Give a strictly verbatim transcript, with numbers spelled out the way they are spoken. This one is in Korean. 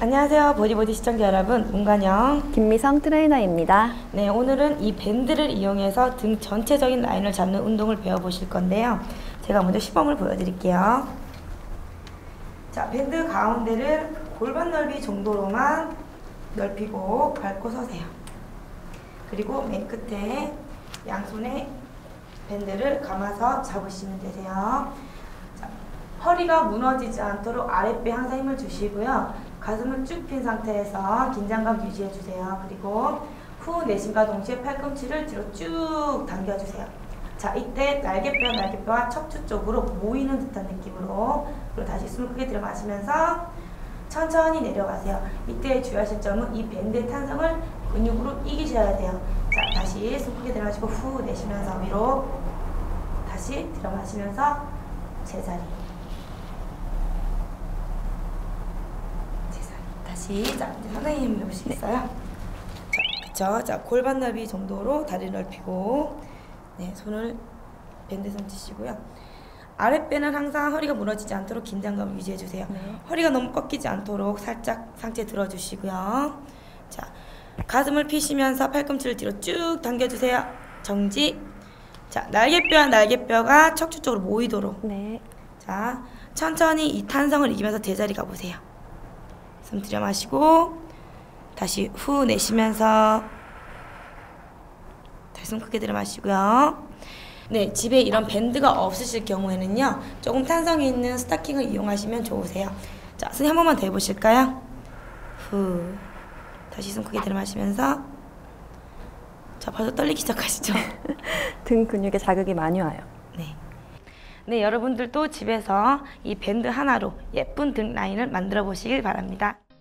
안녕하세요, 보디보디 시청자 여러분, 문관영, 김미성 트레이너입니다. 네, 오늘은 이 밴드를 이용해서 등 전체적인 라인을 잡는 운동을 배워보실 건데요. 제가 먼저 시범을 보여드릴게요. 자, 밴드 가운데를 골반 넓이 정도로만 넓히고 밟고 서세요. 그리고 맨 끝에 양손에 밴드를 감아서 잡으시면 되세요. 자, 허리가 무너지지 않도록 아랫배 항상 힘을 주시고요. 가슴을 쭉 핀 상태에서 긴장감 유지해주세요. 그리고 후 내쉬음과 동시에 팔꿈치를 뒤로 쭉 당겨주세요. 자, 이때 날개뼈, 날개뼈와 척추 쪽으로 모이는 듯한 느낌으로, 그리고 다시 숨을 크게 들여 마시면서 천천히 내려가세요. 이때 주의하실 점은 이 밴드의 탄성을 근육으로 이기셔야 돼요. 자, 다시 숨 크게 들여 마시고 후 내쉬면서 위로 다시 들여 마시면서 제자리. 다시, 자, 이제 선생님 해보시겠어요? 네. 자, 그쵸? 자, 골반 넓이 정도로 다리를 넓히고, 네, 손을 밴드 손 치시고요. 아랫배는 항상 허리가 무너지지 않도록 긴장감을 유지해주세요. 네. 허리가 너무 꺾이지 않도록 살짝 상체 들어주시고요. 자, 가슴을 피시면서 팔꿈치를 뒤로 쭉 당겨주세요. 정지. 자, 날개뼈와 날개뼈가 척추 쪽으로 모이도록. 네. 자, 천천히 이 탄성을 이기면서 제자리 가보세요. 숨 들여 마시고 다시 후 내쉬면서 다시 숨 크게 들여 마시고요. 네, 집에 이런 밴드가 없으실 경우에는요, 조금 탄성이 있는 스타킹을 이용하시면 좋으세요. 자, 선생님 한 번만 더 해보실까요? 후 다시 숨 크게 들여 마시면서. 자, 벌써 떨리기 시작하시죠? 등 근육에 자극이 많이 와요. 네. 네, 여러분들도 집에서 이 밴드 하나로 예쁜 등 라인을 만들어 보시길 바랍니다.